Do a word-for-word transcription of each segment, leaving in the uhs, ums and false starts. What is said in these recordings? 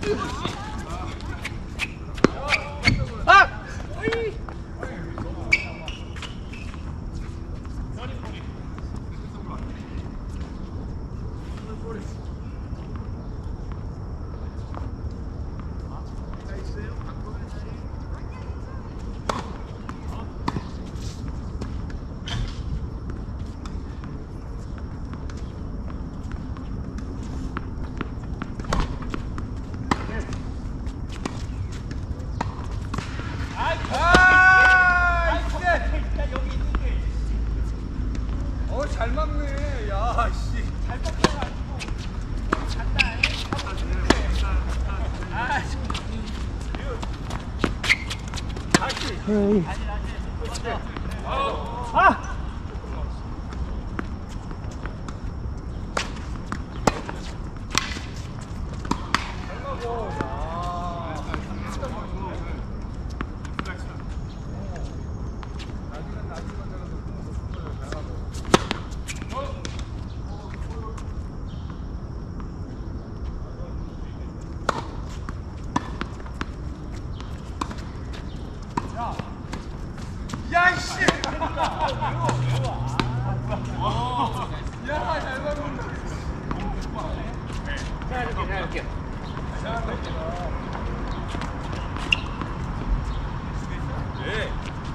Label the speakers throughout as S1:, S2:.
S1: 잘 막네. 야, 씨. 잘 꺾여가지고. 간다. 아, 씨.
S2: 헤이. 아!
S1: 야, 씨! 야, 잘 먹는다.
S3: 자, 이렇게, 자, 이렇게.
S1: 네.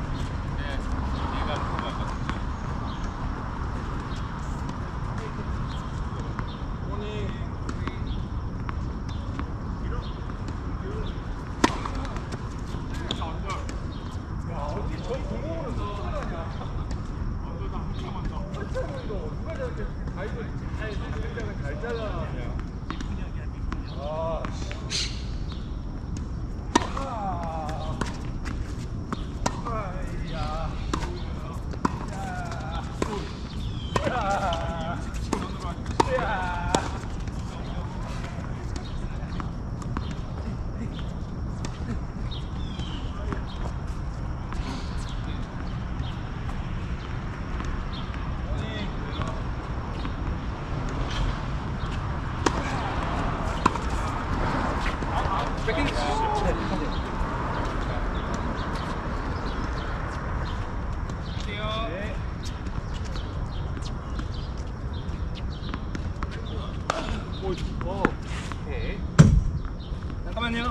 S3: 오케이.
S1: 잠깐만요.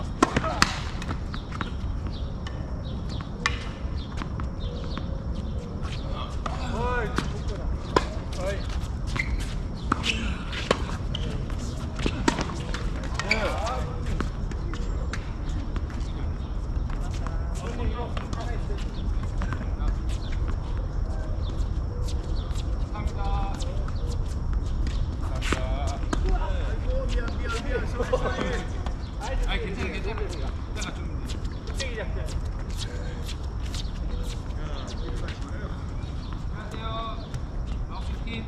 S1: 어이, 어이.
S3: 아니, 괜찮아, 괜찮아. 이따가 좀. 안녕하세요. 마우스팀.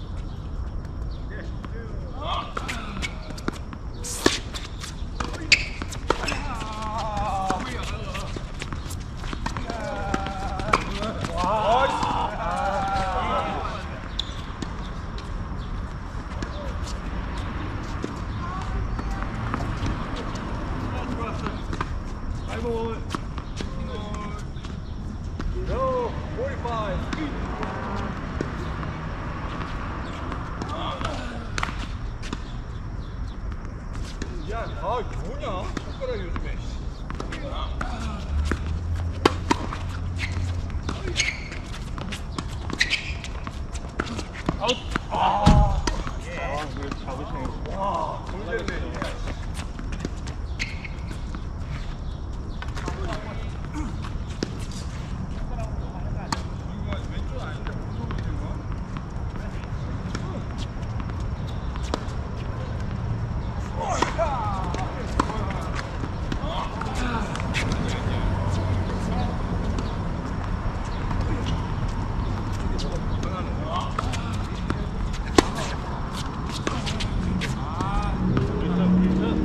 S1: 아이고. No, forty-five. 야, 아, 뭐냐? 손가락 요즘에. 아웃. 아. 아, 이거 잡으시네. 와, 돌렸네. 아,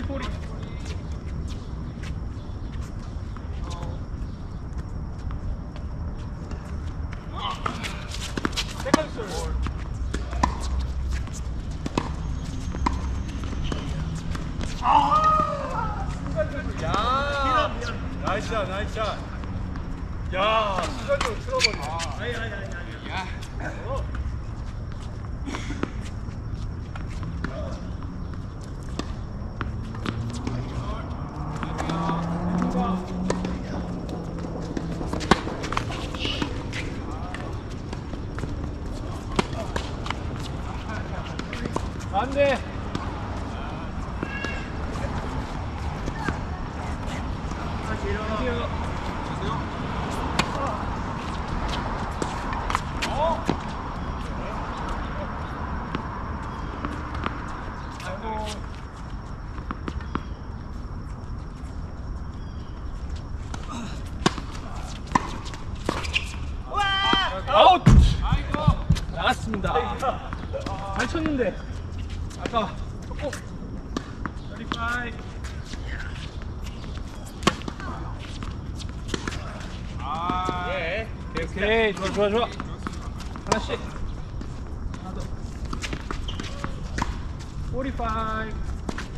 S1: 포리. 세컨드 볼. 아! 야! 나이스 샷, 나이스 샷. 야, 순간적으로 틀어버리네. 아니, 아니, 아니, 아니.
S3: 야.
S1: 어. 안 돼. 다시 일어나. 어? 아이고. 아웃!
S3: 아이고.
S1: 나갔습니다. 잘 쳤는데 아까 조금 삼십오.
S3: 아.
S1: 예. 오케이, 오케이. 좋아, 좋아, 좋아. 하나씩. 하나 더. 사십오.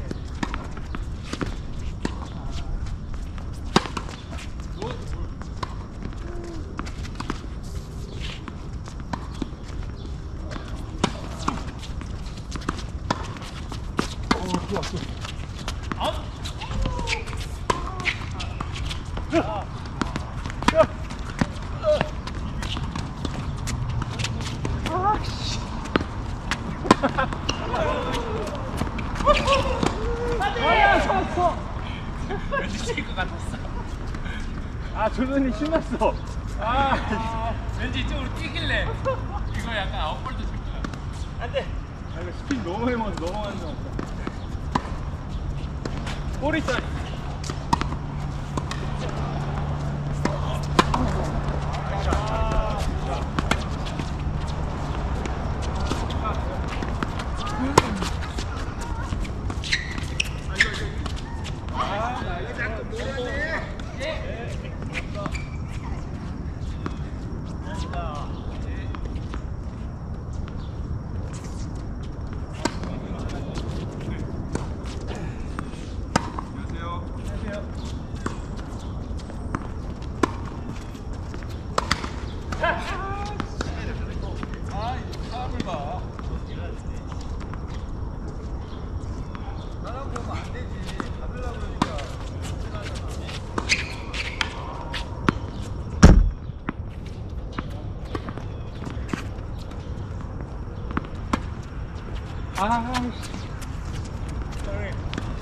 S1: 오, 좋아, 좋아. 아웃! 야! 야! 아씨. 아야, 쳤어.
S3: 왠지 칠것 같았어.
S1: 아, 조준이 신났어. 아,
S3: 왠지 이쪽으로 뛰길래 이거 약간 아웃볼도 칠 거야.
S1: 안 돼. 아, 이거 스핀 너무 많이 먹어서 너무 많이 먹었다. 꼬리 짜리.
S3: 아, 이 사람을 봐.
S1: 나랑 보면 안 되지. 받으려고 그러니까. 아이씨. sorry.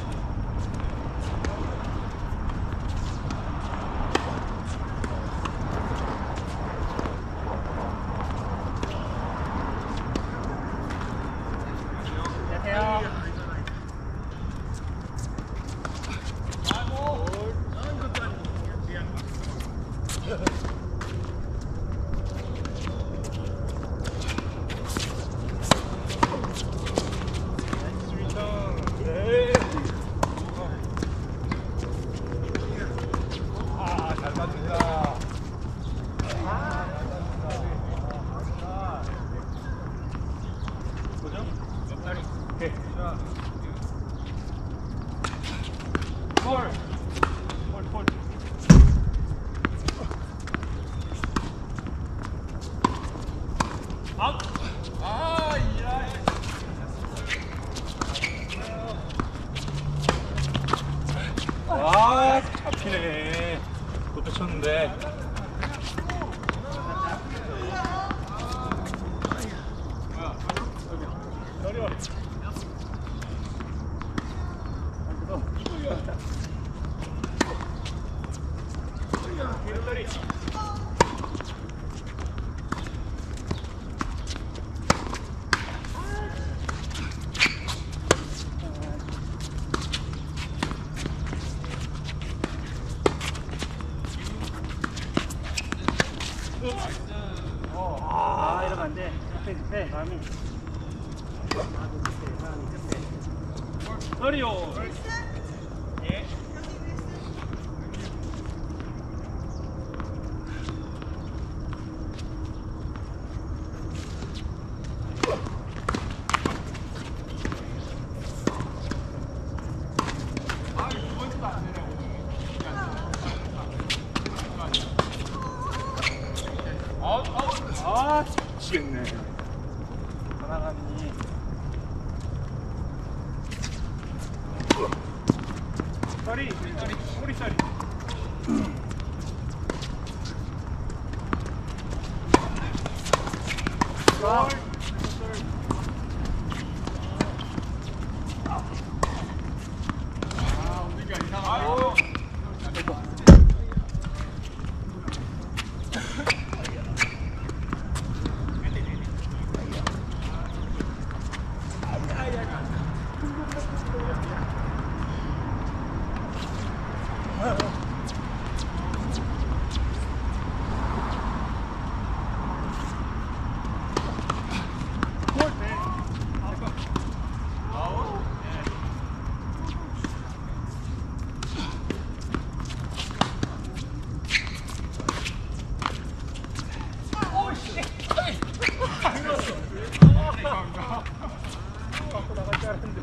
S1: 아, 잘 맞춘다. 보죠? 옆다리. 오케이. 자. 볼. 볼, 볼. 아웃.
S3: 아, 이야.
S1: 와, 잡히네. 높게 쳤는데. 저리와. 기름다리. 아, 이러면 안 돼. 급해, 급해. 마음이. 마음이 급해, 마음이 급해. 서리요. 예.
S2: 아, 미치겠네. 하나가니. 쏘리, 쏘리, 쏘리, 쏘리. 아,
S3: 우리가 이상하고.
S2: 갖고 나갈 줄 알았는데.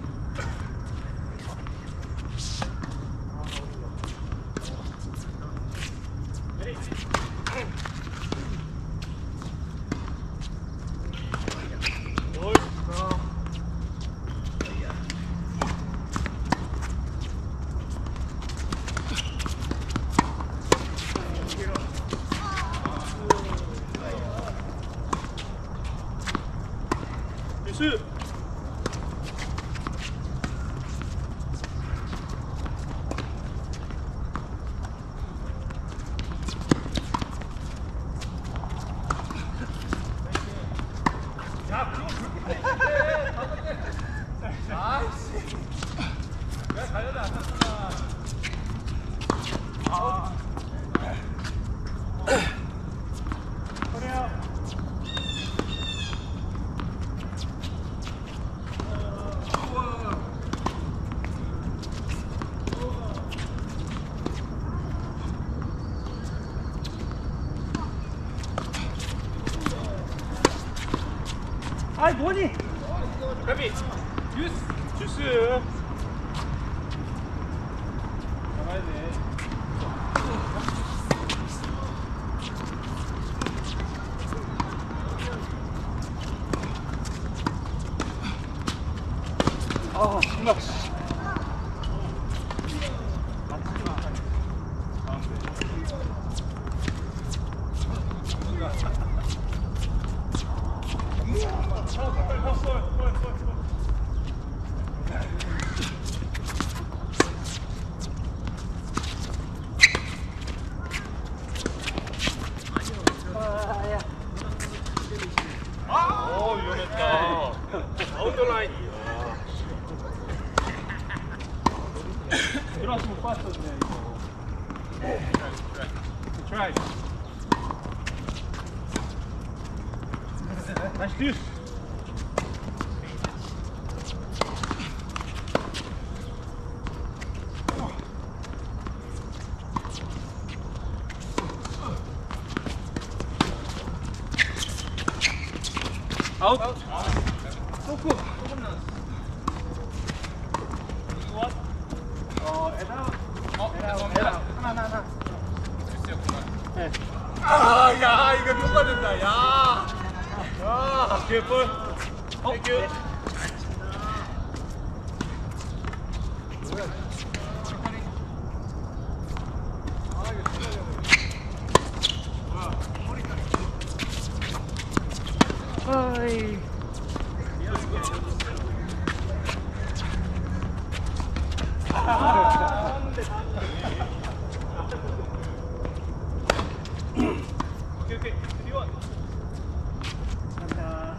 S2: 뉴스.
S1: 아이씨. 왜 가려도 안 났구나. 아.
S2: 그래요. 아이 뭐니?
S1: 가비.
S2: 주스. 주스. 나가야 돼. 아, 정말.
S1: 오, 위험했다. 아웃라인이.
S2: 들어와서 못 봤었네 이거. 트라이. 다시 듀스. 아웃. 소쿠. 조금 나왔어. 어, 에다.
S3: 어,
S2: 에다.
S3: 죄송합니다.
S2: 에다. 하나, 하나, 하나.
S3: 됐었구나.
S2: 네.
S1: 아, 야, 이거 녹아든다. 야. 야, 개뿔.
S2: 어,
S1: 땡큐.
S2: 아이.
S1: 오케이, 오케이. 리원.
S2: 감사합니다.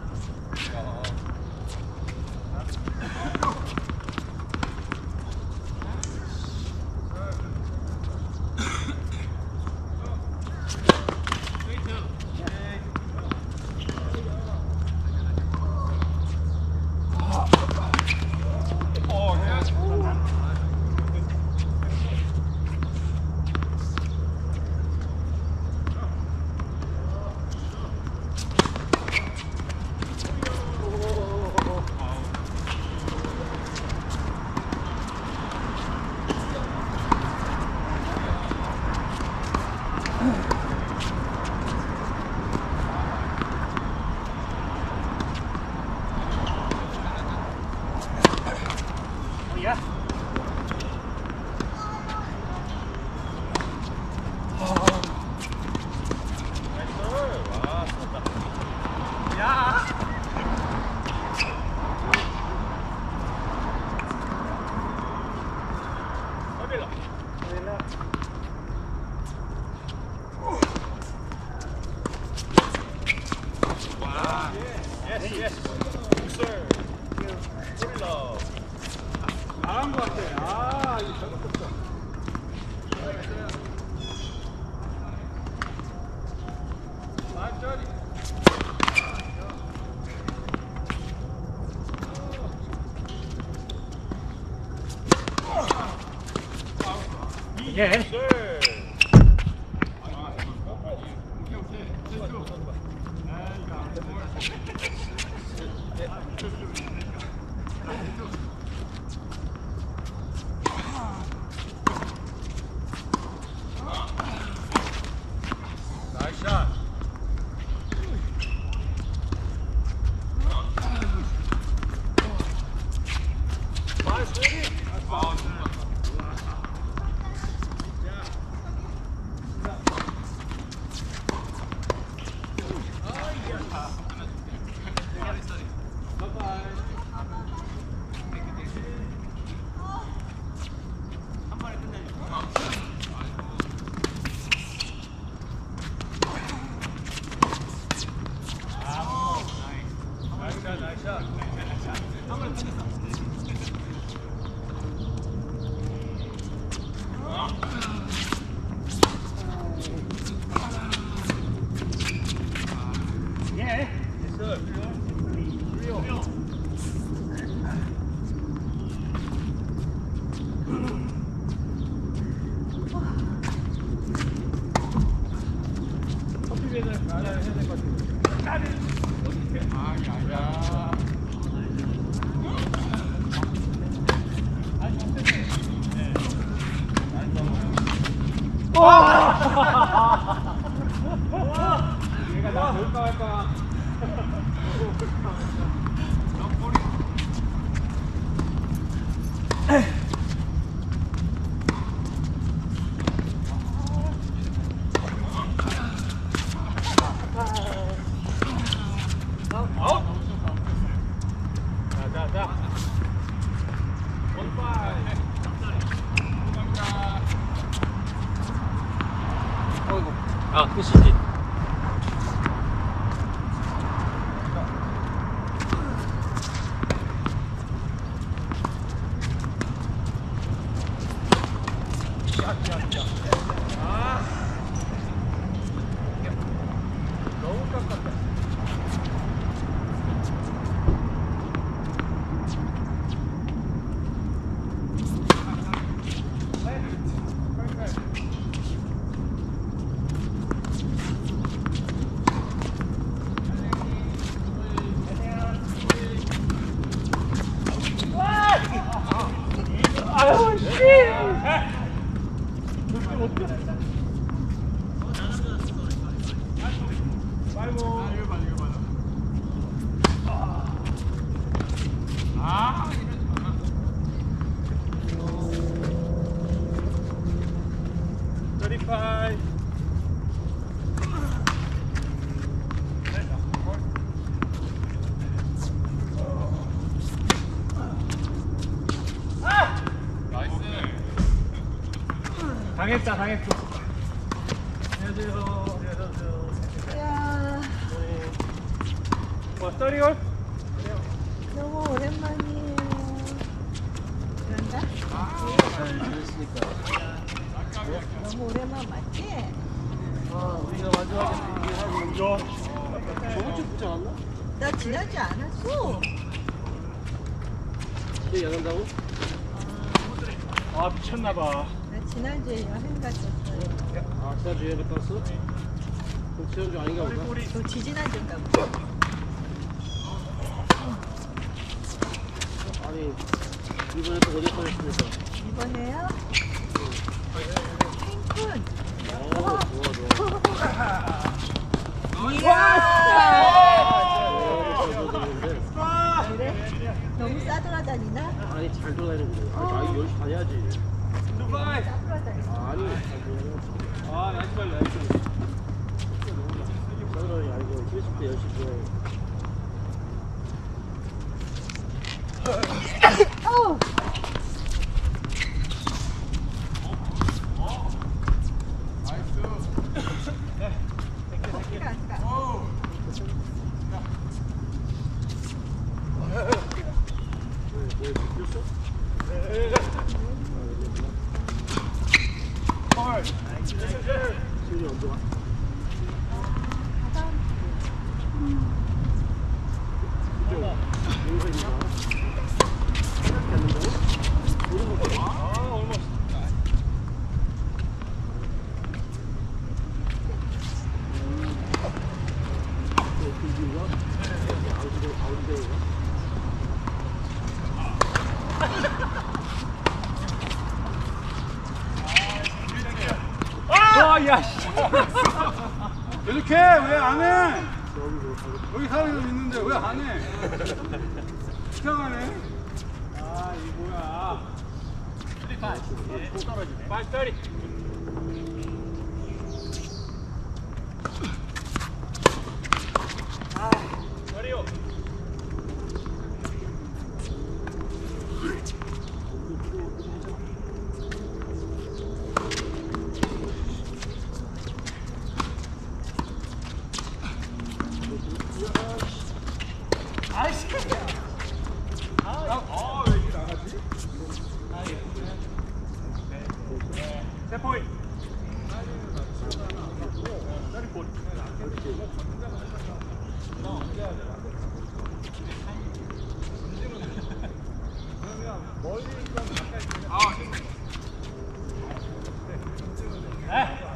S1: 예스 예스. 굿슬. 콜러. 잘한 것 같아. 아 이거 잘못했어. 완전히.
S2: 예.
S1: 굿슬. 나이스 샷. 나이스 레디. 나이스 샷, 나이스 샷.
S2: 예.
S1: 커피맨을 가야 해야 될 것 같은데.
S3: 아야야.
S1: 얘가 나 볼까 말까. 아웃. 자, 자, 자. 원파이.
S2: 어이구. 아, 끝이지.
S1: 아. 너무 깜깜다.
S2: 아유, 씨.
S1: 아이고.
S3: 아 이런.
S1: 삼십오.
S3: 나이스.
S2: 당했다, 당했어.
S1: 안녕하세요. 안녕하세요.
S4: 야,
S1: 뭐 스터리걸?
S4: 너무 오랜만이에요. 그런가? 너무 오랜만 맞지?
S2: 우리가 마지막에 얘기하고 저번 주 붙지 않았나?
S4: 나 지나지 않았어.
S2: 이제 안 한다고? 아, 미쳤나봐.
S4: 나 지난주에 여행 갔었어요.
S2: 아, 지난주에 갔다 왔어? 그럼 지난주 아닌가 보다.
S4: 저 지지난주인가 보다.
S2: 아니, 이번에 또 어디 가셨습니까?
S4: 이번에요? 캔쿤.
S2: 어, 좋아, 좋아.
S4: 이야!
S2: 아,
S4: 그래? 너무 싸돌아다니나?
S2: 아니, 잘 돌아다니는 거야. 아니, 아니, 열심히 다녀야지.
S1: 두바이.
S4: 싸돌아다니나?
S2: 아니, 잘 돌아다녀.
S1: 아, 나이스 발, 나이스.
S2: 싸돌아다니 아니고, 휴식 때 열심히 돌아다녀.
S4: 어우!
S3: 나이스.
S4: 커피가 안 가.
S3: 오.
S2: 신이 언제가?
S1: 야, 씨. 이렇게 왜 안 해? 여기 사람이 있는데 왜 안 해? 이상하네. 아, 이 뭐야? 빨리 빨리. 아, 빨리요. 아이씨. 아, 아, 왜 이렇게 나가지? 아, 예. 세 포인트. 다리 볼. 그러면 멀리 있던 가까이 있는 아, 네.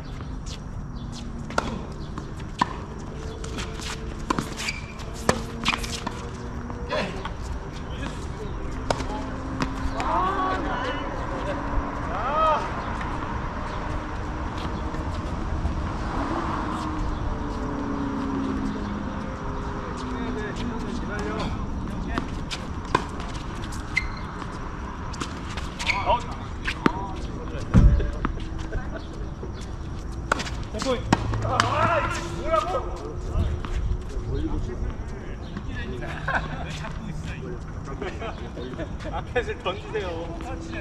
S1: 앞에서 던지세요.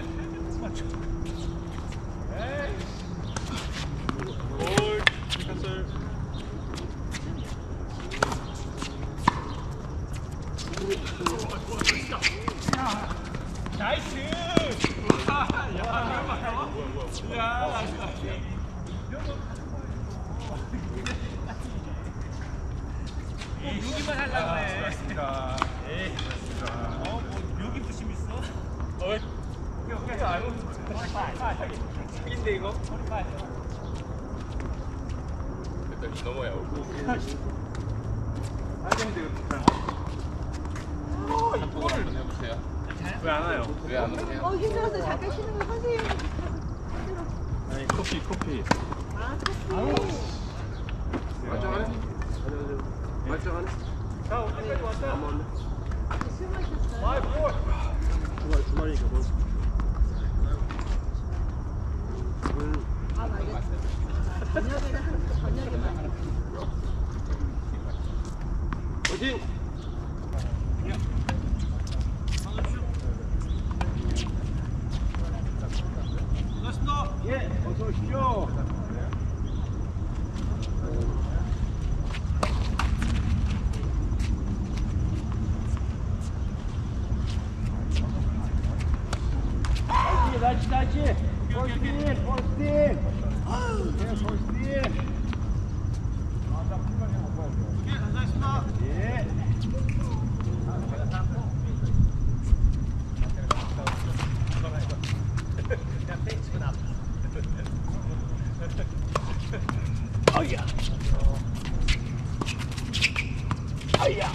S1: 에이. 볼, 캔슬. 나이스. 야, 야, 여기만 하려고 해. 맞습니다. 에이, 맞습니다. 어, 뭐 여기 부심 있어? 어이. 오케이, 오케이. 알고. 책인데 이거? 일단 넘어야 오고. 안 되는데 이거. 어, 이거를 한번 해보세요. 왜 안 와요? 왜 안 오세요?
S4: 어, 힘들어서 잠깐 쉬는 거 선생님.
S1: 아니, 커피, 커피.
S4: 아, 커피.
S2: 말짱하네? 말짱하네?
S1: 자, 어디까지 왔다?
S2: 안 왔네.
S4: 술 마셨어요?
S1: 아이, 뭐.
S2: 주말, 주말이니까 뭐. 음.
S4: 아, 맞아. 저녁에는 한, 저녁에 많이.
S2: 어디?
S1: 예, 어서 오십시오.
S2: 나이스, 나이스. 폴스틴, 폴스틴. 예, 폴스틴. 예.
S1: 아야. 아야.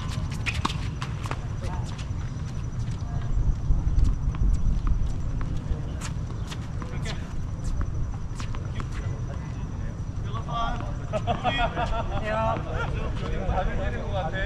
S1: 야, 다들 되는 것 같아.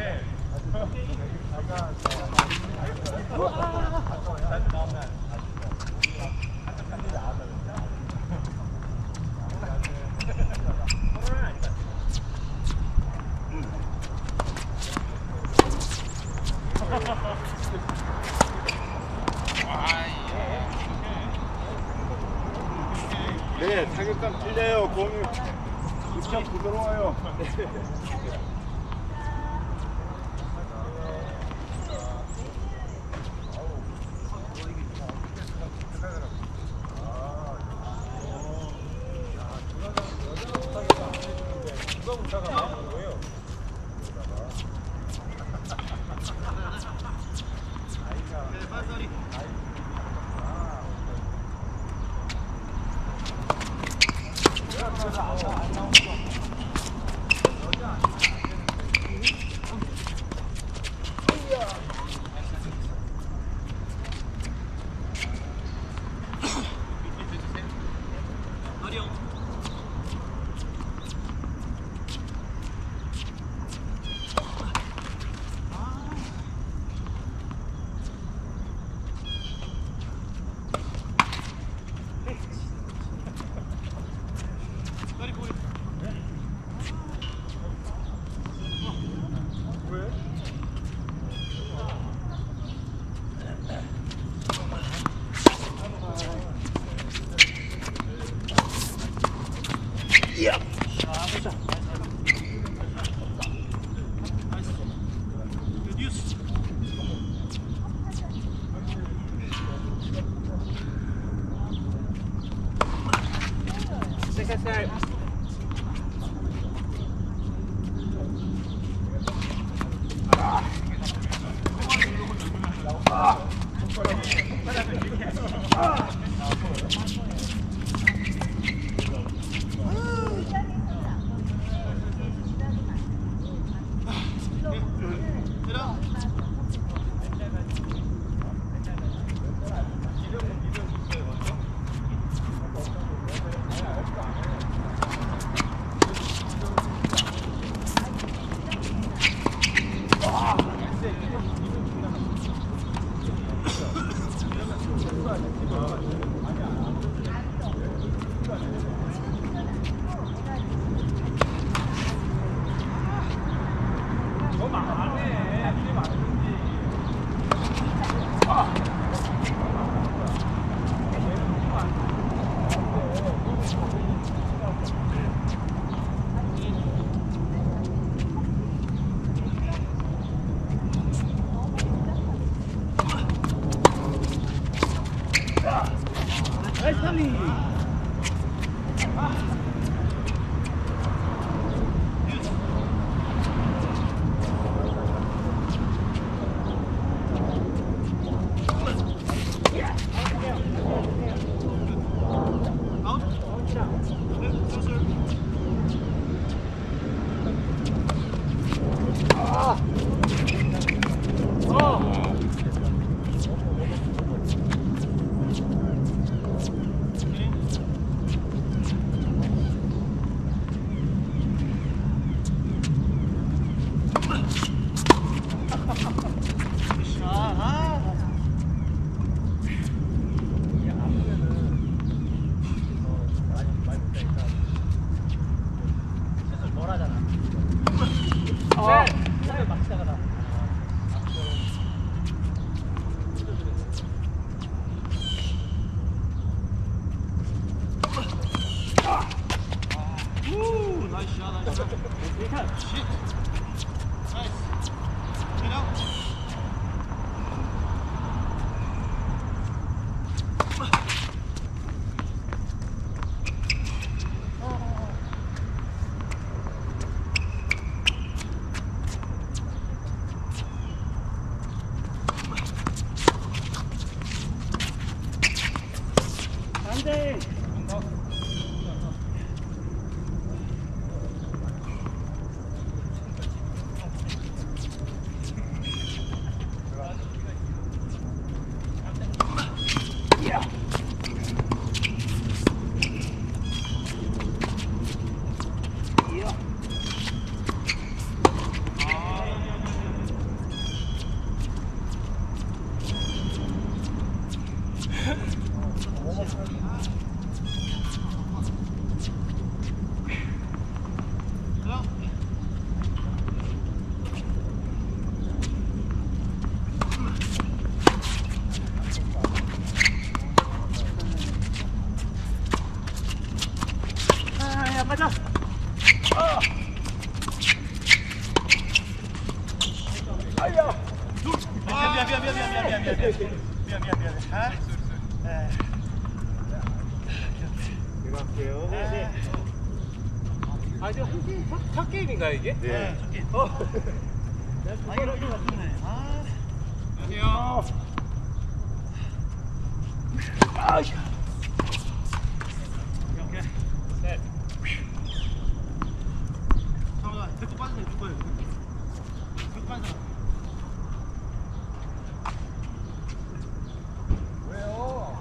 S1: 네, 타격감 틀려요. 공이 입장 부드러워요.
S2: 천천히. 안돼. 가자. 아. 아야. 미안 미안 미안 미안 미안 미안 미안 미안 미안 미안 미안. 아. 네. 제가 할게요. 네, 네. 아, 이제 한 게임, 첫 게임인가요, 이게? 네. 첫 게임. 어. 아, 이거 이거 맞네. 아. 안녕하세요. 아. 오케이. 셋. 잠깐만, 데리고 빠지면 줄 거예요. 데리고 빠져. 왜요?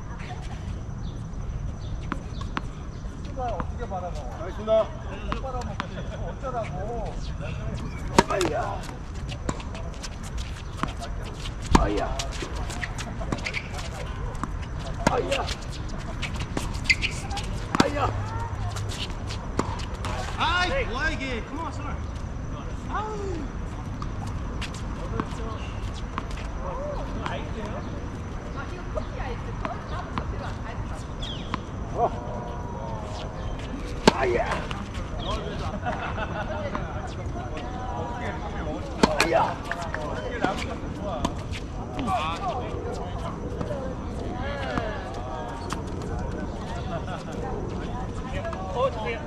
S2: 수가 어떻게 바라먹어? 알겠습니다. 어떻게 바라먹어? 어쩌라고? 아이야. 아이야. 아이야. 아이야. 아이, 뭐야 이게? 그만 썰. 아우. 아이스예요?
S4: 아, 이거 커피 아이스. 나도 커피로 아이스.
S2: 어. 아이야. 아이야.
S1: 이게 나무가 더 좋아.
S2: 어, 주세요.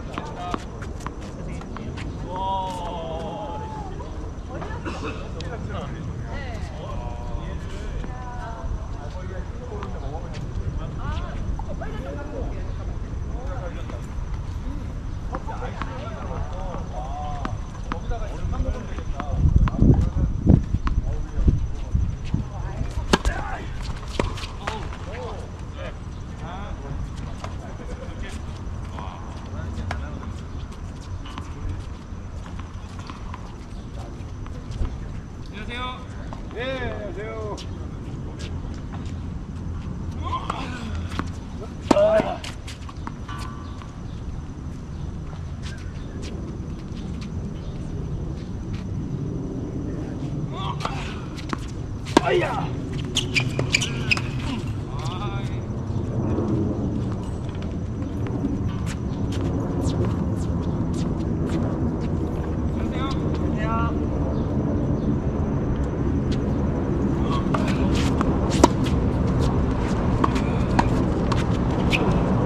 S3: 안녕하세요.
S2: 네, 안녕하세요. 아이야.
S3: 안녕하세요.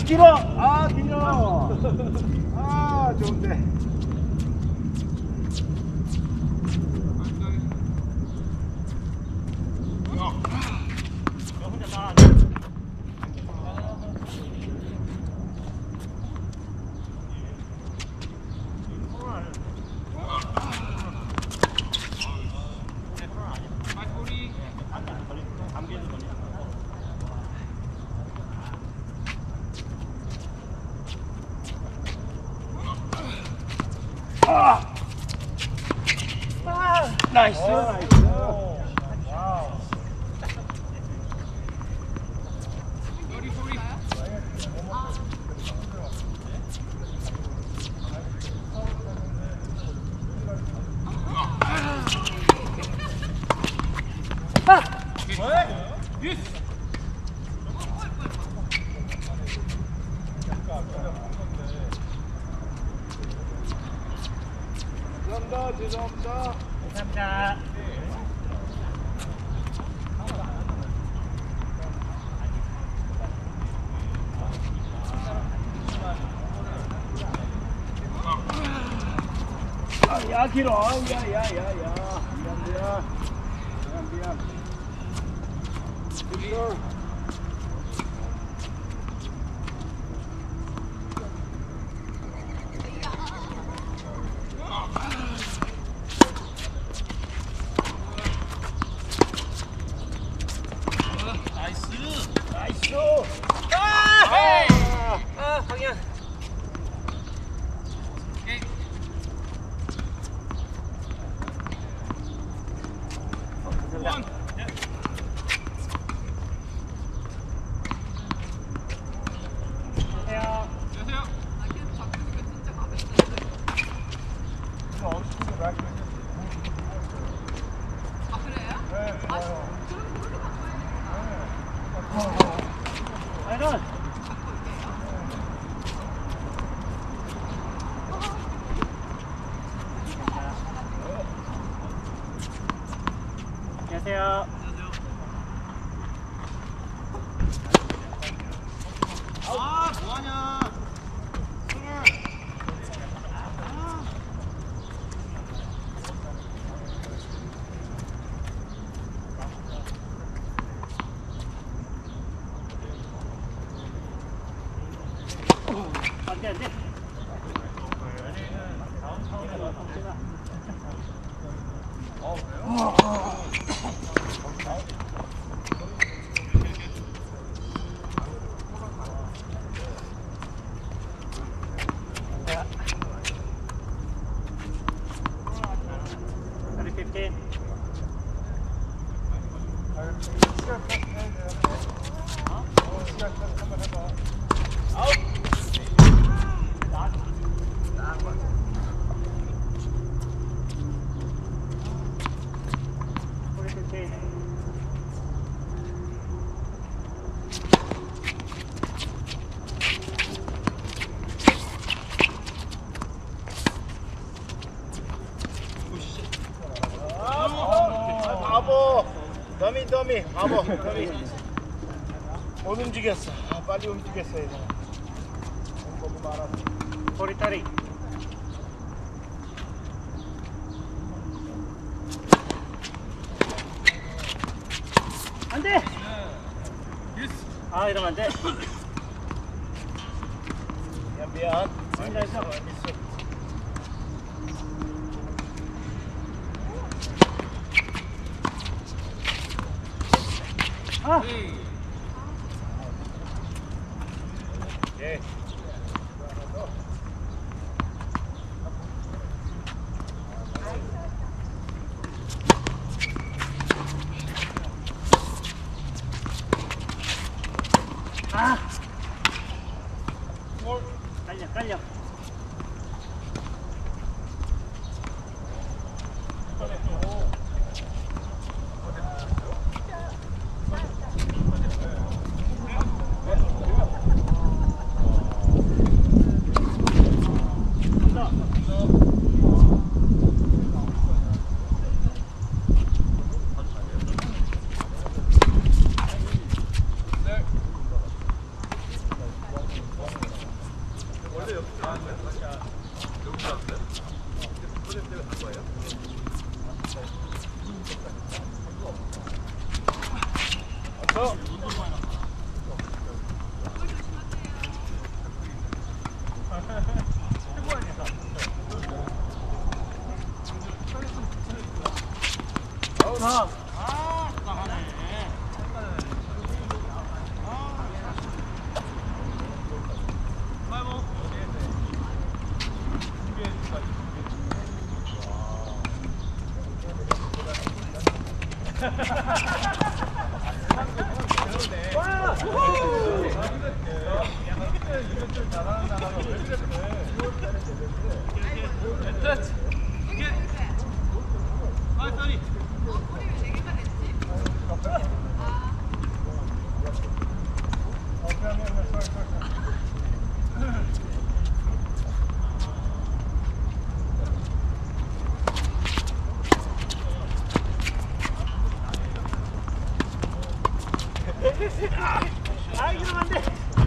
S2: 길어. 아 길어. 아 좋은데. 나이스. 나이스. 죄송합니다. 죄송합니다. 감사합니다. 아, 야 길어. 야야야야. 미안 미안. 미안 미안. 길어. 나이스. 아! 아! 아, 방향.
S3: 오케이.
S2: 감사합니다. 안녕하세요.
S3: 안녕하세요.
S4: 아 그래요?
S2: 네,
S4: 아
S2: 좋아요.
S4: 그럼 그걸로 바꿔야겠다.
S2: 아이런. 안녕하세요.
S1: 아 뭐하냐.
S2: 안돼 안돼. fifteen.
S1: 바보. 더미 더미. 바보. 더미. 못 움직였어. 아, 빨리 움직였어야 돼. 너무 많았어.
S2: 꼬리다리. 안돼. 아 이러면 안돼.
S1: 미안 미안.
S2: 승리다 했어.
S1: 미스.
S2: 아.
S1: 예.
S2: 아. 깔려 깔려. 나. 아, 이러면 안 돼.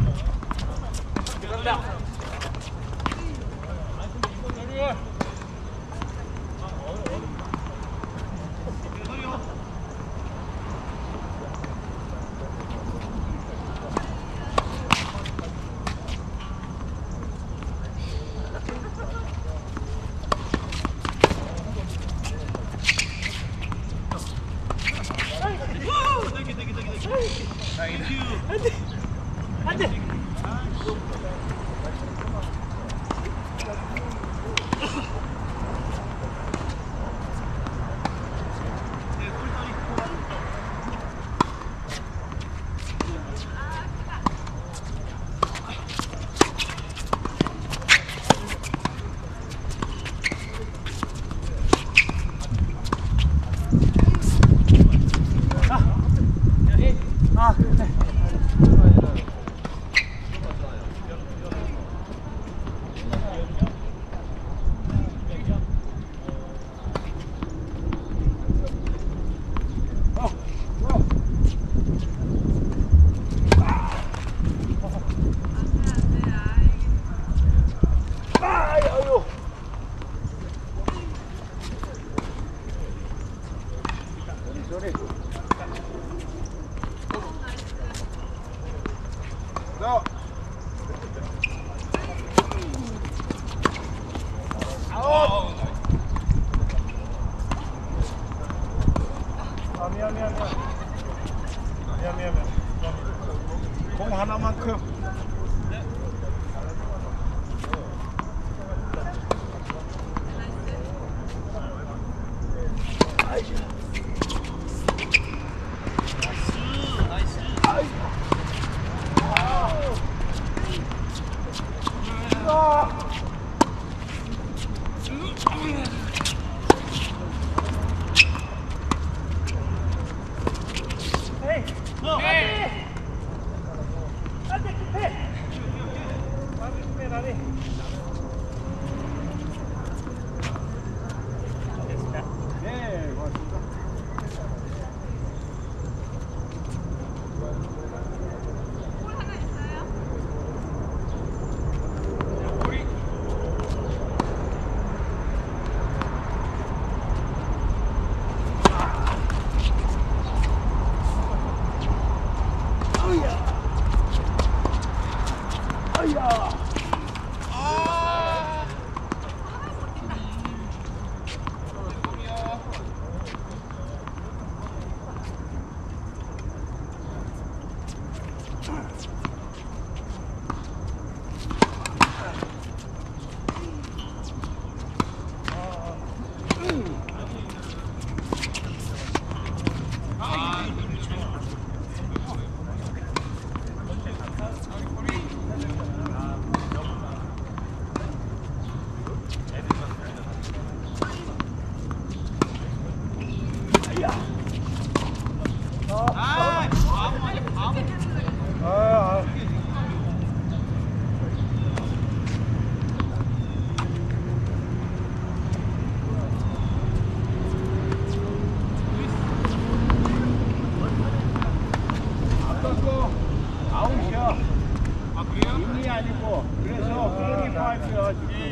S2: 감사합니다. 안 돼. 아, 네.
S1: 자.
S3: 아우.
S1: 아, 미안, 미안, 미안. 미안, 미안, 미안. 공 하나만큼. 네, 고맙습니다.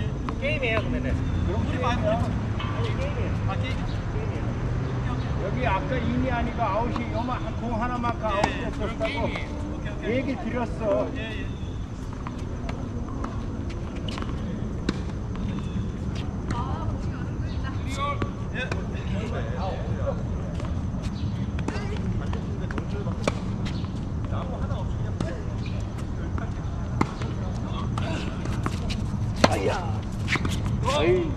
S1: 게임이에요, 그러면은. 그럼 우리 많이 게임이에요. 아, 게임. 게임이에요. 여기 아까 인이 아니고 아웃이 요만 공 하나만큼 아웃 됐었다고 얘기 드렸어. 아야. 아이.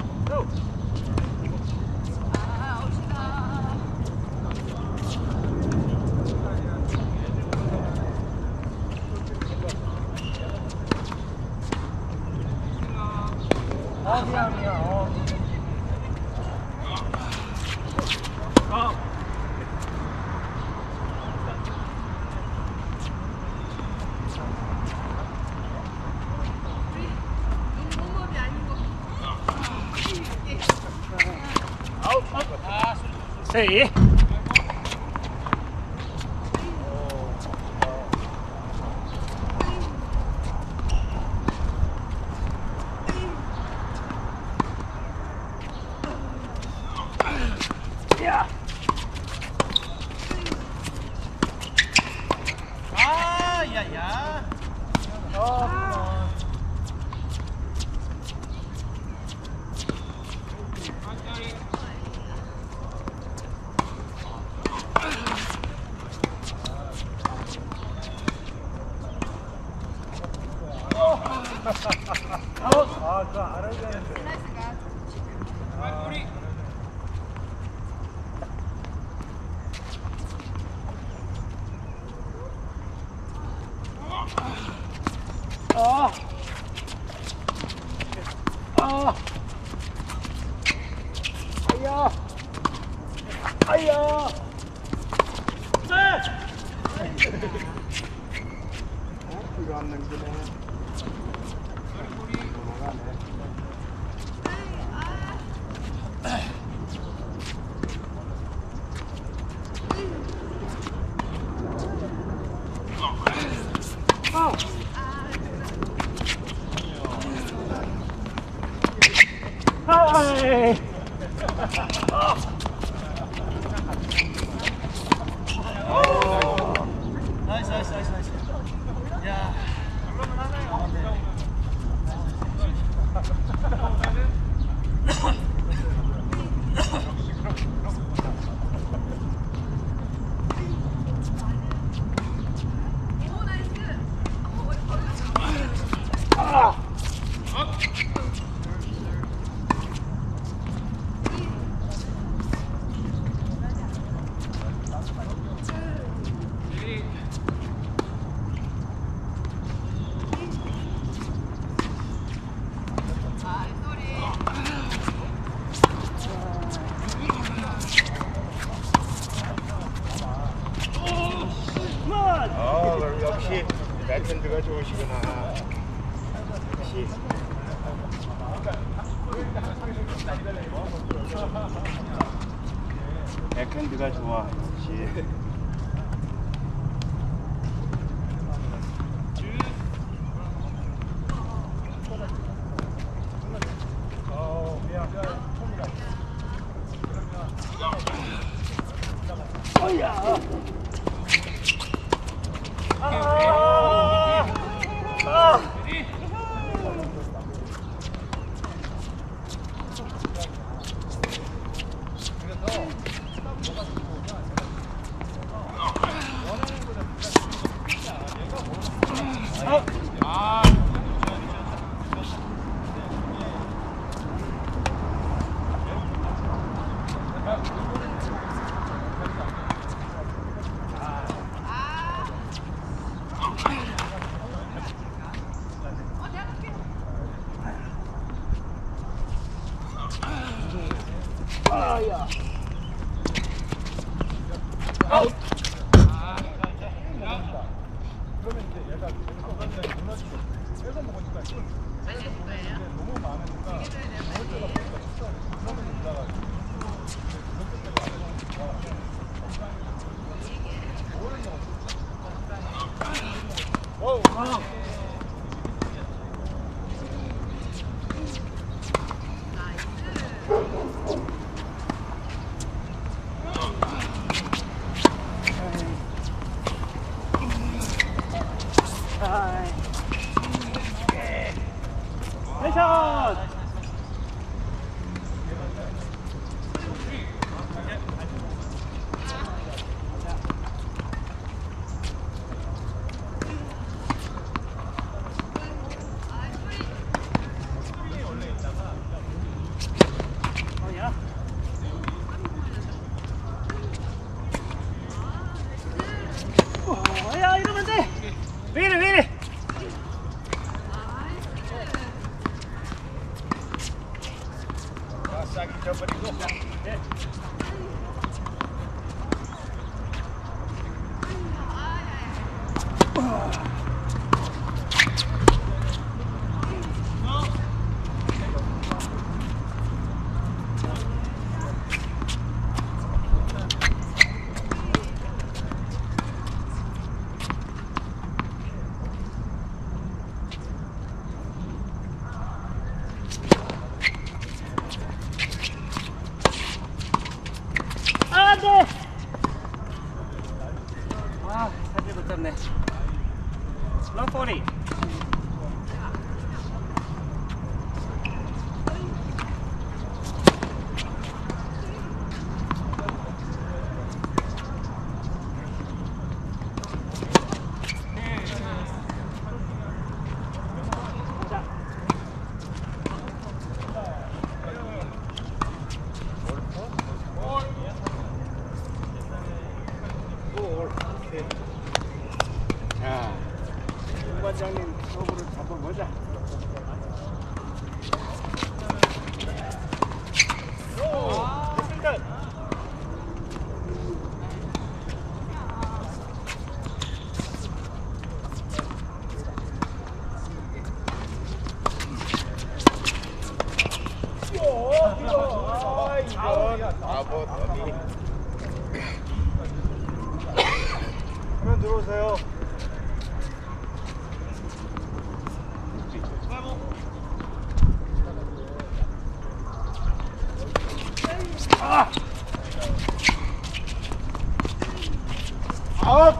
S1: 아, 미안, 미안. 어. 아. 세이. 야.
S2: 아, 야, 야.
S1: 아. 아, 그거 알아야 되는데. 아. 아. 아야. 아야. 네. 어, 이거 안 남기네. 아이.
S2: 나이스, 나이스, 나이스, 나이스. 야.
S1: 아. 아, 그럼 역시 백핸드가 좋으시구나. 역시. 백핸드가 좋아. 역시. 어, 미안. 어야. 아. 아. 아야. 아웃. 그러면 이제 얘가 무너지고 빼서 먹으니까 너무 많으니까 어쩌다 보니까 식사를 그러면 이따가 와우. 아.
S2: 네. 롱포리.
S5: 자, 김과장님 서브를 잡아보자. 아버 더비. 그만 들어오세요. 아! 아웃!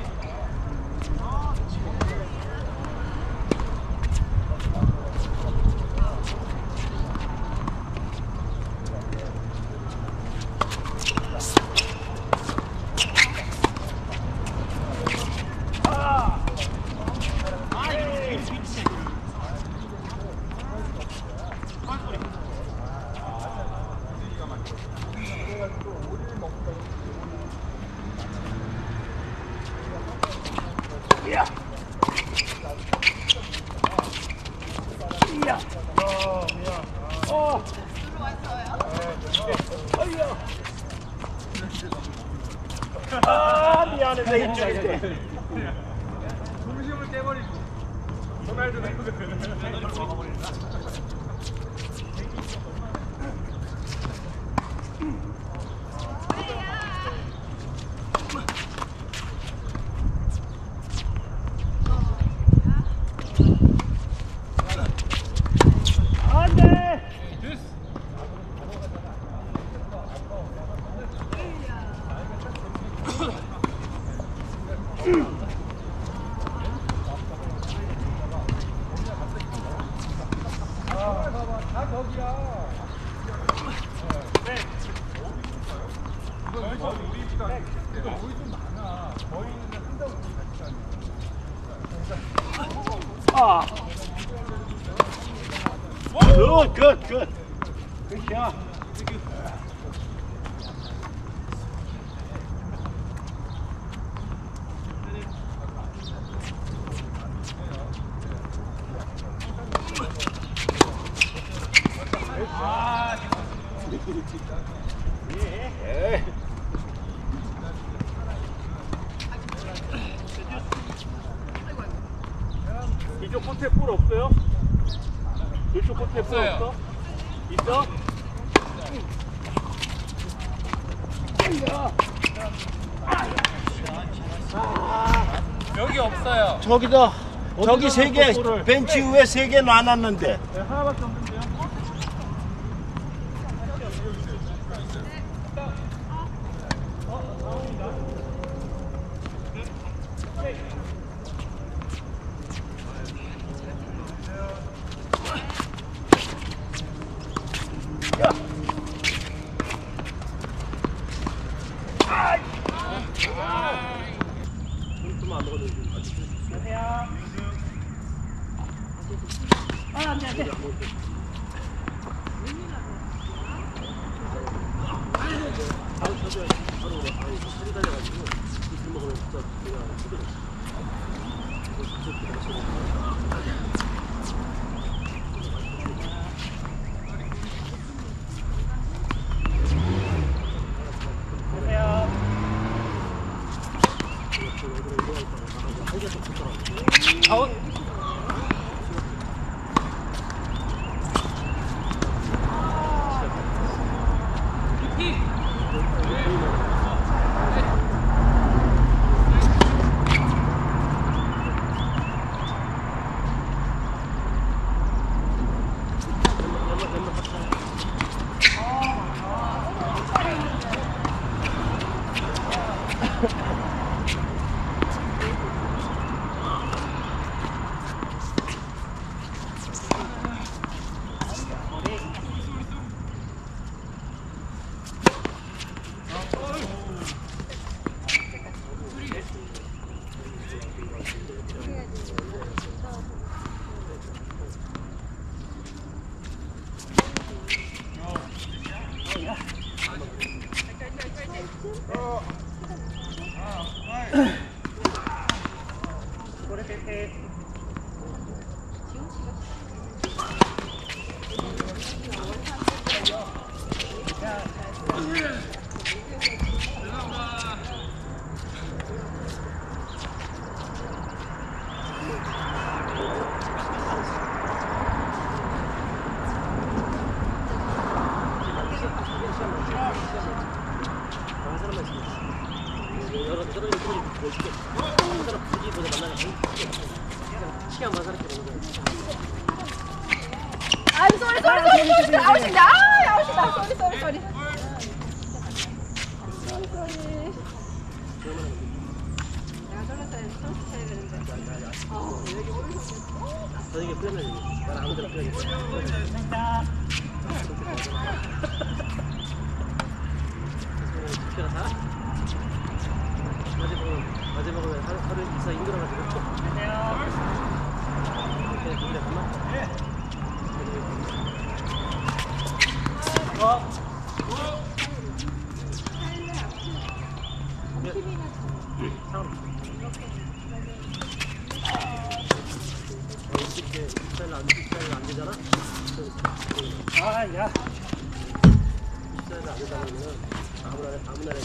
S5: 야! 야! 어, 미안. 어. 어이야. 아, 미안해. 이쪽인데.
S1: 중심을 깨버리고. 호날두가 이거 먹어버린다.
S2: 안 돼!
S1: 다 거기야. 이거 우리 집가 이거 우리 좀 많아. 저희는 한다 우리 같이
S2: 아!
S5: 굿, 굿, 굿. 굿샷. 예.
S2: 이쪽 코트에 볼 없어요? 이쪽 코트에 볼
S3: 없어요.
S2: 없어? 있어?
S3: 여기 없어요.
S5: 저기다. 저기 세 개, 벤치 위에 세 개 놔놨는데.
S1: 네, 하나밖에 없는데요.
S2: 아웃!
S4: 아, 쏘리, 쏘리, 쏘리, 쏘리, 아웃이다. 아, 아웃이다. 쏘리, 쏘리, 쏘리. 쏘리, 쏘리. 내가 돌렸어야 선수 쳐야 되는데. 아, 여기 오른손.
S2: 저녁에 풀면 난 아무 데나 풀면 집회가 다 마지막은 마지막은 하루 하루 이사 힘들어가지고 그냥 돈이 없나? 어? 이렇게 스타일 안 스타일 안 되잖아.
S5: 아, 야.
S2: 스타일 안 되잖아면 아무나 아무나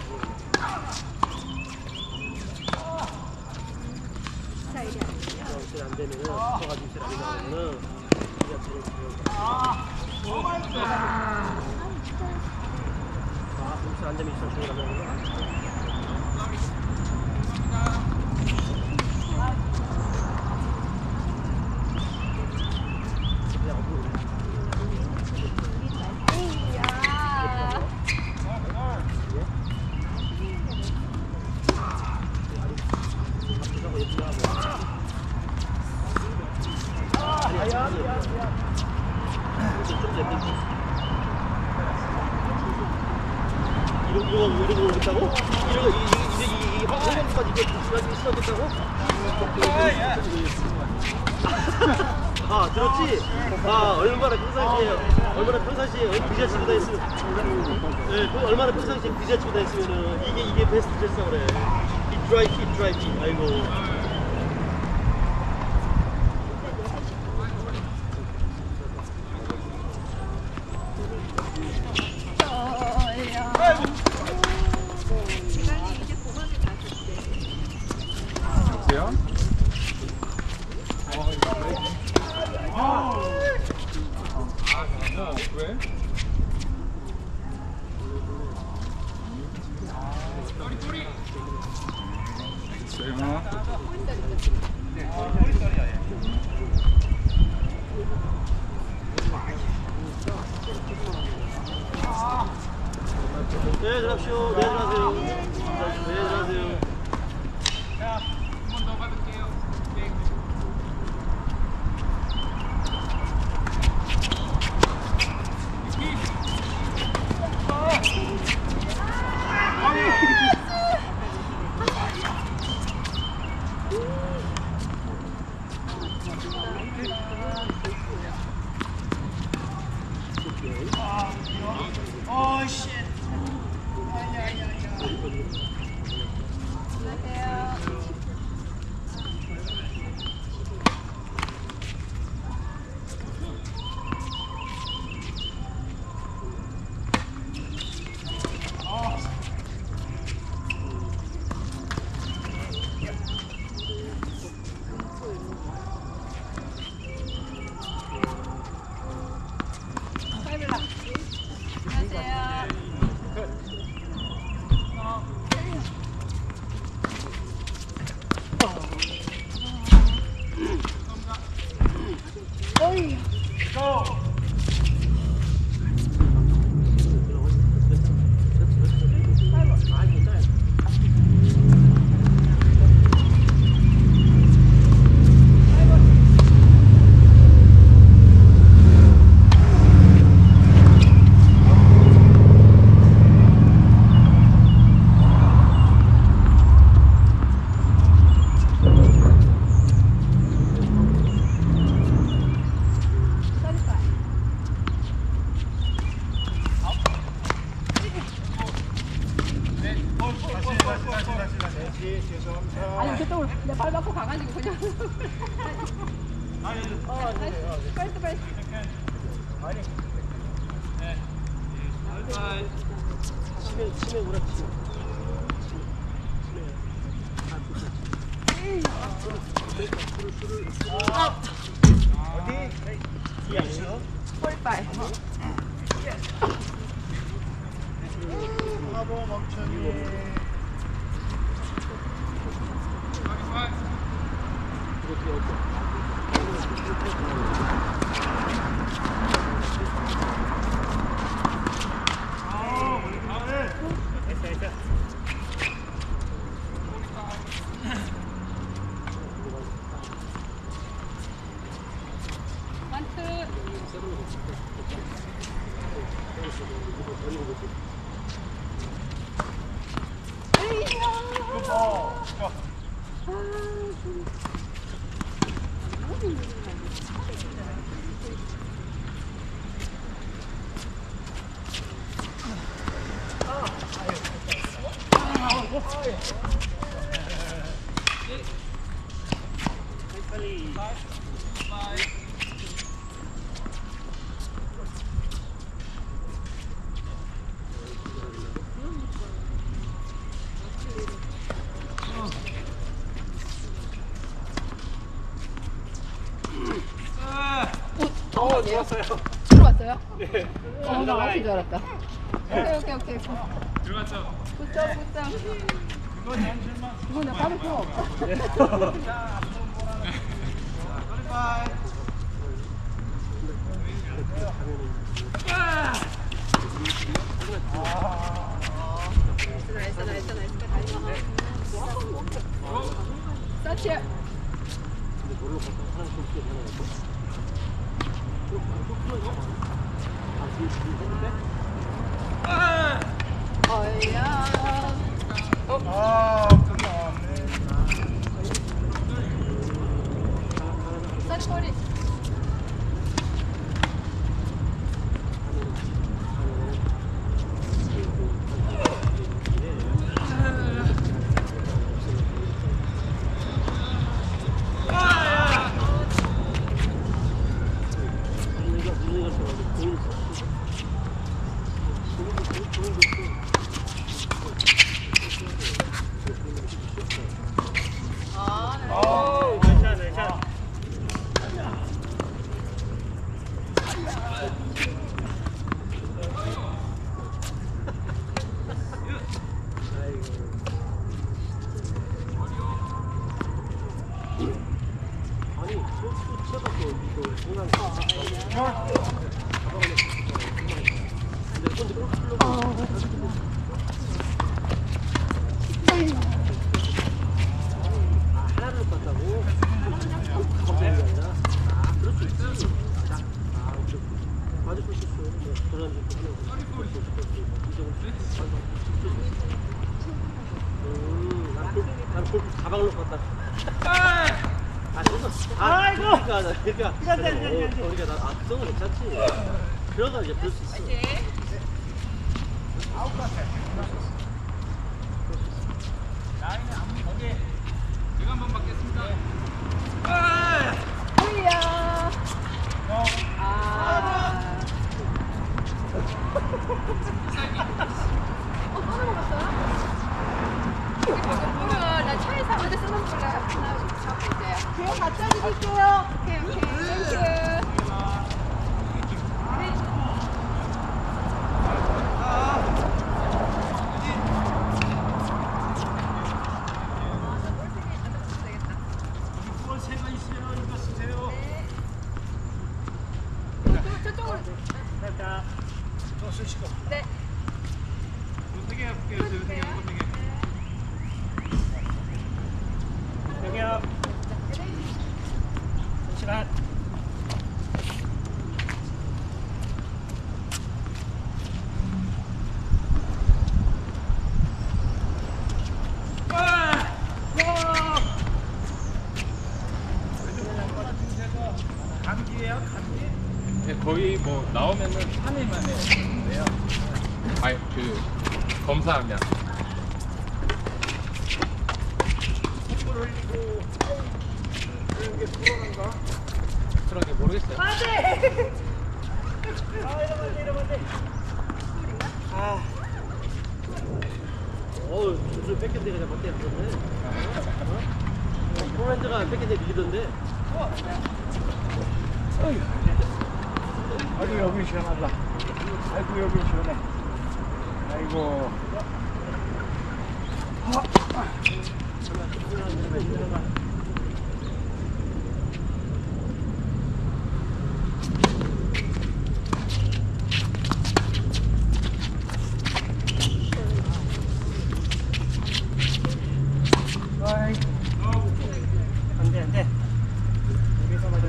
S4: 스타일이 아니야.
S2: 일 안 되면은 서가지고 일 안 되면은 우리가 제일 아, 일 안 되면 있어 중요하다는
S4: 야.
S2: 앞에서 예쁘게 하고 아니 아니 아니 좀 예쁘게 이런 이거 이런 거 오겠다고? 이런 거 이게 이게 이게 화면까지 이게 부스까지 씌워졌다고? 아 들었지? 아 얼마나 평상시에 얼마나 평상시에 비자치고 다녔으면 네, 그 얼마나 평상시에 비자치고 다녔으면은 이게 이게 베스트 드레스 그래. 이 드라이 fit 드라이 fit 아이고.
S4: 시간이 이제 고만을 가셨대.
S3: 보세요. 아, 왜? 조용아.
S2: 네, 들어갑시오. 네, 들어가세요. 네, 들어가세요.
S3: 한 번 더 받을게요. 네.
S5: 어, 씨. 야, 야, 야.
S1: 다시 다시 다시 다시 다시 죄송합니다.
S4: 아니 저쪽으로 내발 맞고 가가지고 그냥.
S1: 아니
S4: 어, 다시 빨리 빨리.
S1: 아니
S2: 치매 치매 오라 치매.
S1: 어디? 야 있어?
S4: 폴빨.
S1: 화보 멍청이.
S4: 완트. 어, 들어왔어요. 들어왔어요? 네. 어, 나 아웃인 줄 알았다. 오케이, 오케이, 오케이.
S3: 들어갔죠?
S4: 굿점, 굿점. 이거 나 받을 필요 없어. 나이스, 나이스, 나이스. 서치. 어이야.
S1: 아 끝나왔네.
S4: 서치 꼬리.
S1: 아 괜찮아 괜찮아.
S2: 아니 소스 쳐갖고 이거 중간. 하나를 봤다고? 갑자기 아니라? 아, 그럴 수 있지. 아, 아, 그렇군. 맞을 수 있어. 그런 음, 난 골, 난 골프 가방으로 갔다. 아, 그래서, 아,
S1: 아이고!
S2: 그러니까, 나, 그러니까, 어, 그러니까, 나, 아, 그성은 괜찮지. 그러다 이제 그럴 수 있어.
S3: 제가 한번 받겠습니다.
S4: 어이야. 아. 어, 꺼내 먹었어요? 물을 나 차에서 어제 쓰는 물을 하나 잡고 있어요. 제가 갖다 드릴게요. 오케이, 오케이. 땡큐.
S1: 세가 있어요. 이거 쓰세요.
S4: 저쪽으로.
S1: 자, 또 쓰시고.
S4: 네.
S3: 되게 해볼게요. 되게 되게.
S1: 여기요. 시간. 감기예요? 감기?
S3: 네, 거의 뭐 나오면은 삼 일 만에 돼요. 아니 그 검사하면.
S2: 백핸드가 그냥 밖에 갔었네. 포핸드가 백핸드에 밀리던데.
S5: 아이고 여기 시원하다. 아이고 여기 시원해. 아이고.
S1: 안돼 안돼. 여기서 맞아.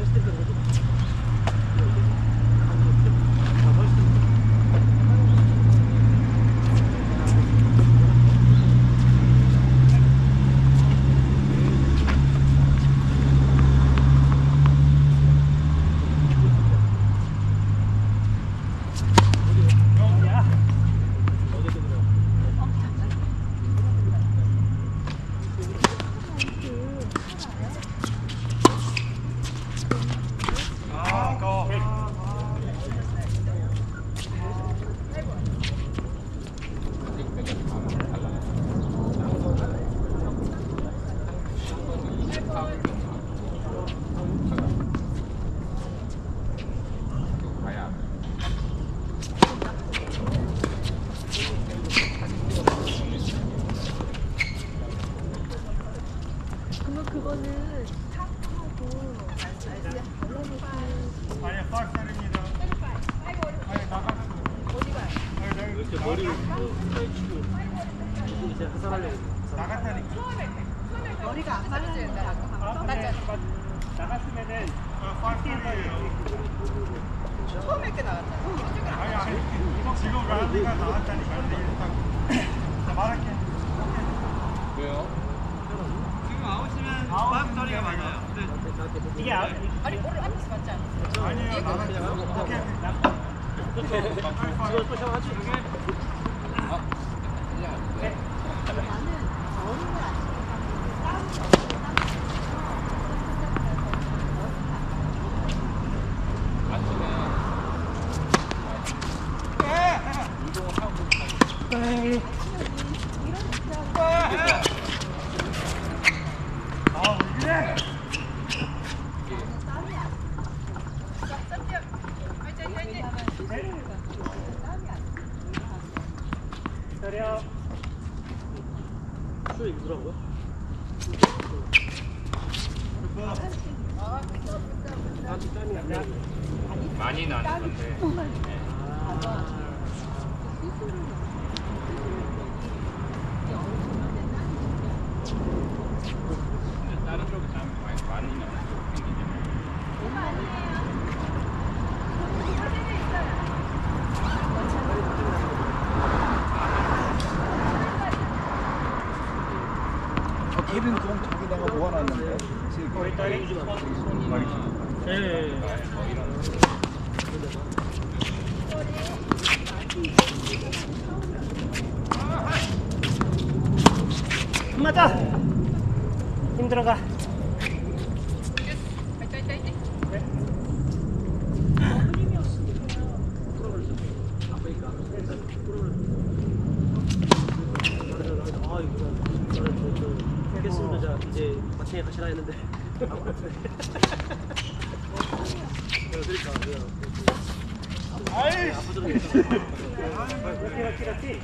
S4: 그러면 그거는
S1: 아니 박살입니다. 아니 나갔어.
S2: 이렇게 머리를 치고 이제 하산하려고.
S1: 나갔다니까.
S4: 머리가 안 맞는데 맞죠?
S1: 나갔으면은 박살이에요.
S4: 처음에 게 나왔잖아.
S1: 아니 아니 지금 라운드가 나왔다니까. 근데 일단 자 말할게.
S3: 왜요?
S1: 지금 아웃이면 박살이가 맞아요. 근데 이게 아웃
S4: 아니 볼을 안 미스 맞지 않아?
S1: 아니에요 나갔죠. 오케이.
S2: 이거 또 샤워하지?
S1: 아 이래. 기다려.
S2: 수에 누구란 거야? 나한테 땀이 안 나.
S3: 많이 나는 건데. 다른 쪽에 땀이 많이 많이 나는 쪽 생기네.
S5: 케빈 좀 저기다가 모아놨는데.
S1: 거의 딸이
S2: 예.
S1: 맞다. 힘들어가.
S2: 알겠습니다. 자, 이제 마침에 같이 나 했는데.
S1: 아이.
S2: 아프더라고요.
S1: 그렇게 그렇게 그렇게.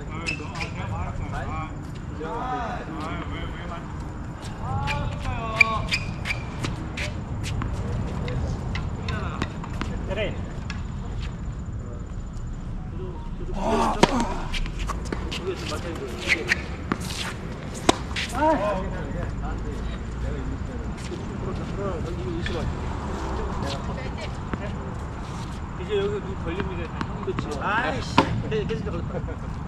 S1: 그래.
S2: 이게 좀 맞아야 돼.
S1: 이제 여기 누구 걸립니다.
S2: 그렇지. 아이씨. 계속 걸렸다.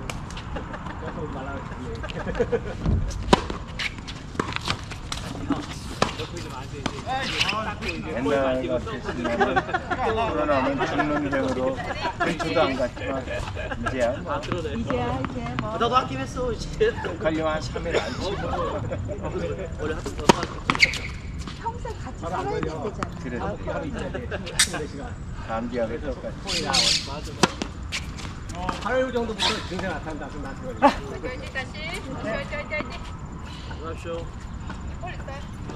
S5: 옛날 같았으면 코로나면 중농병으로 근처도 안 갔지만 이제야
S2: 아,
S5: 뭐
S2: 그러네.
S4: 이제야 이제 뭐
S2: 나도 아끼 했어, 이제.
S5: 가려면 한 삼 일 안 치고
S2: 원래 하던 거.
S4: 평생 같이 살아야 되잖아.
S5: 그래도 감기하고 똑같이 팔 일 정도부터 증세 나타난다. 그럼 나한테 걸려.
S4: 다시 다시 다시 다시 다시
S2: 안녕하십시오.
S4: 올렸어요.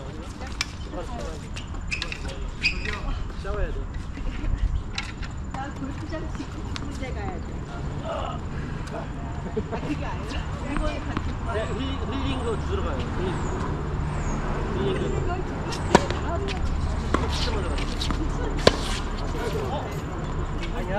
S2: 샤워해야 돼.
S4: 나 골프장 지금 군대 가야 돼. 아 그게 아니라 일본에 같이
S2: 네, 힐, 힐링도 주러 가요. 힐링. 힐링도.
S4: 이걸
S2: 진짜 먼저 가요.
S5: 아니야.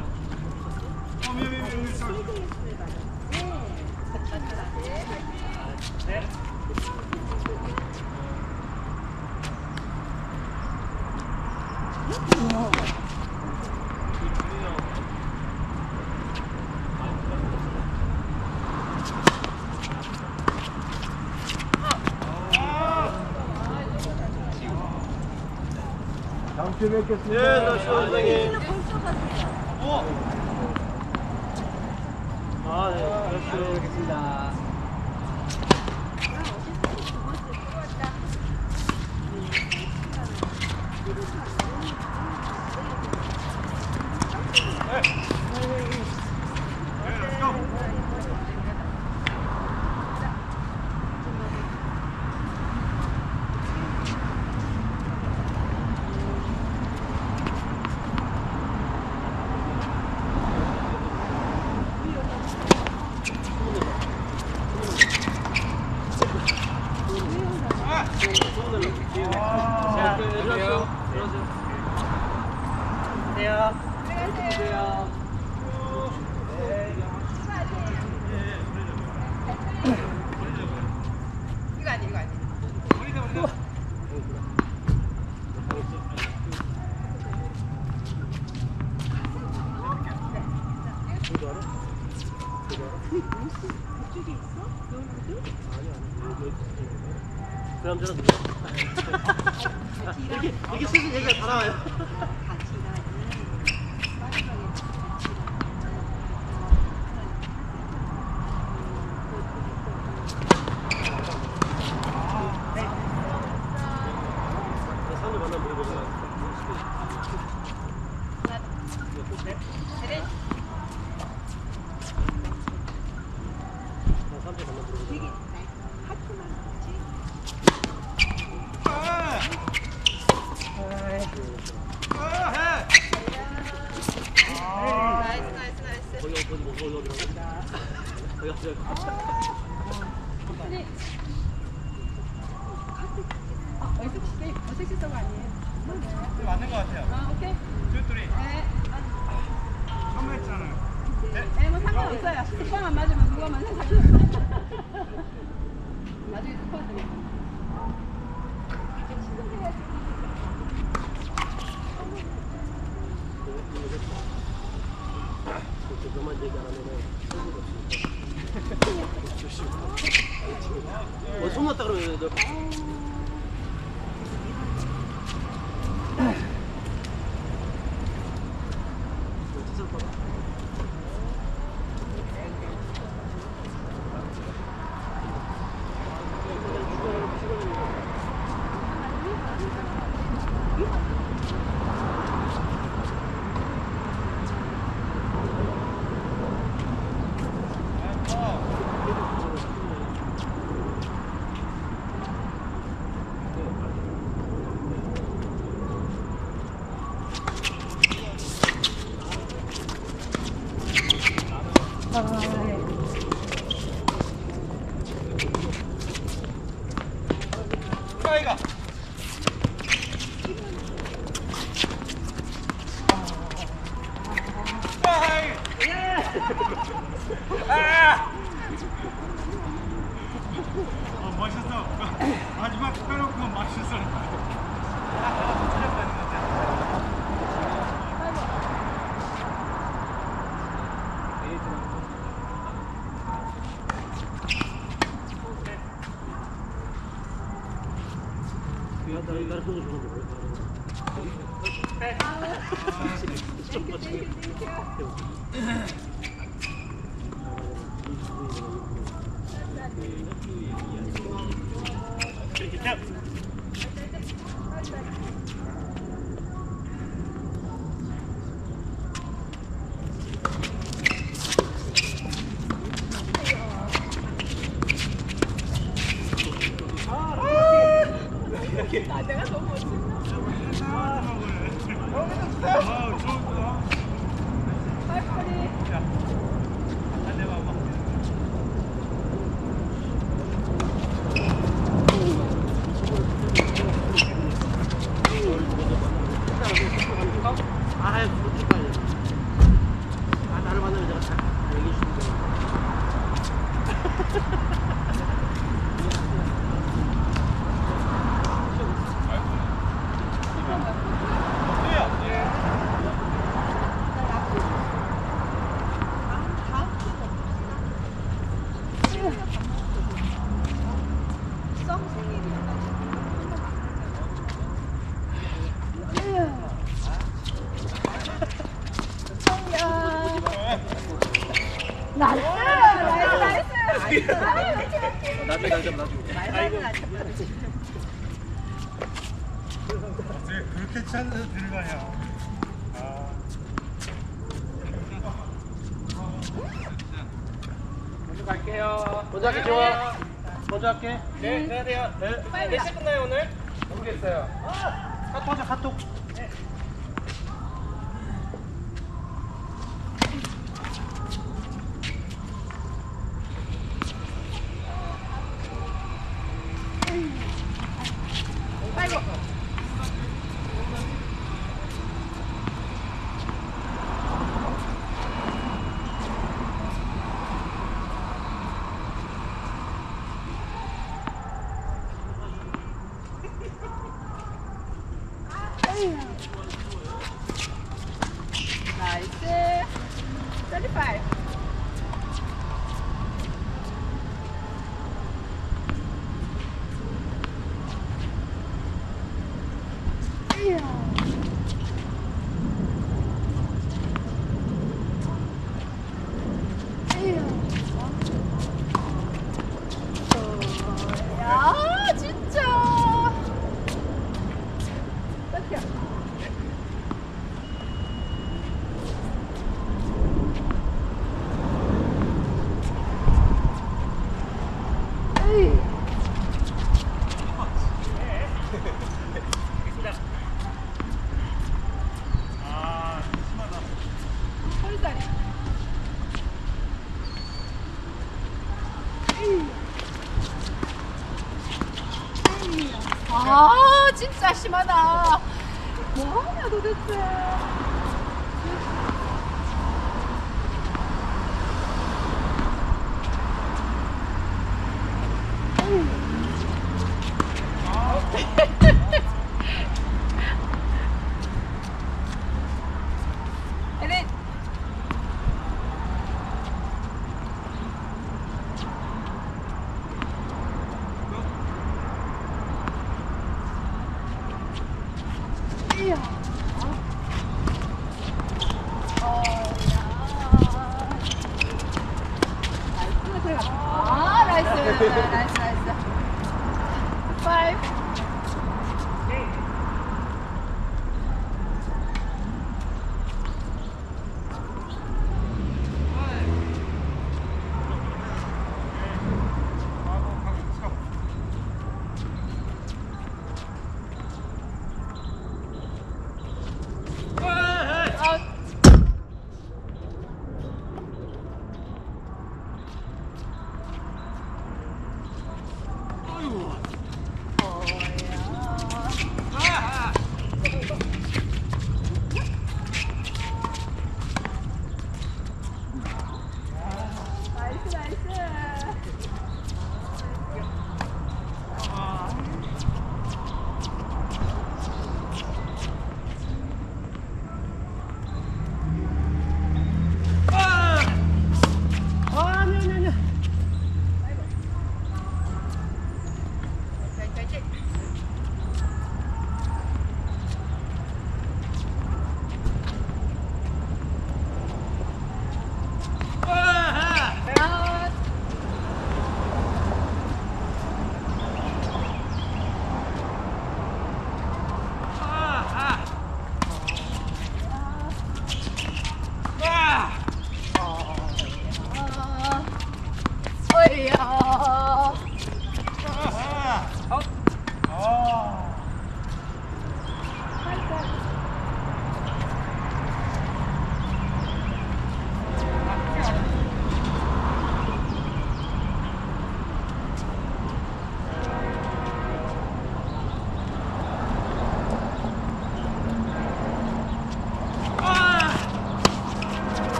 S5: 다음 주에 뵙겠습니다.
S2: 예, 안녕하십시오, 선생님. 아, 네, 안녕하십시오.
S5: 뵙겠습니다.
S4: 이거 아니 이거 아니.
S2: 그 남자는 누구야? 이렇게, 이렇게 슬슬 얘기가 다 나와요. 사람들 만나면 물어보잖아. 사람들 만나면 물어보잖아.
S4: 나이스 나이스 나이스.
S2: 거기 어디 뭐 거기 어디라고? 거기 어디?
S4: 어색시 어색시성 아니에요?
S1: 맞는 것 같아요.
S4: 아 오케이.
S1: 둘둘이
S4: 네.
S1: 처음 했잖아요.
S4: 네, 뭐 상관없어요. 스파만 맞으면 누가 맞는 상관없어요. 나중에 스파 드릴게요. 이제 지금 해야지.
S2: 그렇게 그만 얘기 안 하면은 소리가 없으니까. 조심. 어, 손 났다 그러면 너.
S1: 아이가. 아! 어, 멋있어. 마지막 빼놓고 멋있어.
S2: 나를 보고 주는 거예요.
S4: 땡큐 땡큐 땡큐.
S2: 이렇게.
S4: 아, 내가 너무 멋지다.
S1: 아, 좋구나.
S4: 빨리.
S2: 아, 솔직하게. 아, 나를 만나면 내가 다 얘기해 주는 거야.
S4: 나이스! 나이스! 나이스!
S2: 나중에 나중에 나중에.
S1: 어떻게 그렇게 찬스 들어가냐. 아.
S3: 먼저 갈게요.
S2: 먼저 할게 좋아. 먼저 할게.
S3: 네, 해야 돼요. 네.
S4: 빨리
S3: 몇 시 끝나요 오늘? 모르겠어요.
S2: 카톡 하자 카톡.
S4: 아이고. 나이스. 삼십오. 야, 진짜. 땡겨. 에이.
S1: 아, 심하다.
S4: 허리다리. 아, 진짜 심하다. 뭐하냐 도대체. 에린. 이야. 어, 야. 나이스 들어가. 아, 나이스. 나이스, 나이스. 파이브. 아웃. 어,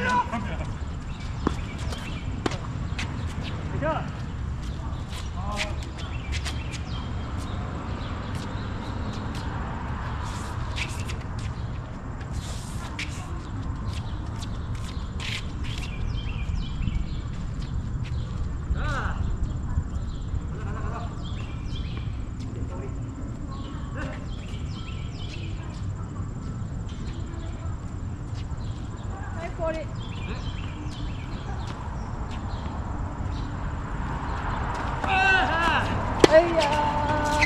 S5: 자.
S4: 꼬리. 아이야.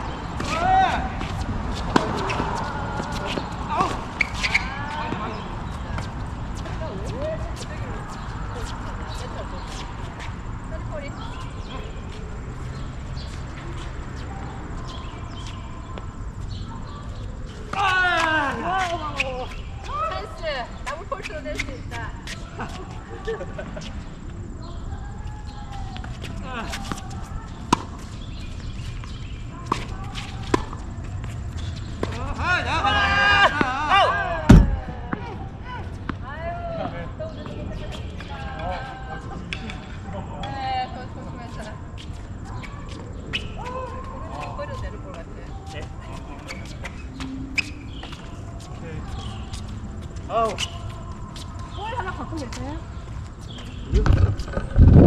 S4: 찬스. 더블 폴스로 될 수 있다. 네, 그거 조심해서. 꼬리로 내릴 것 같아.
S2: 아우.
S4: 볼 하나 갖고 계세요?
S2: 이거?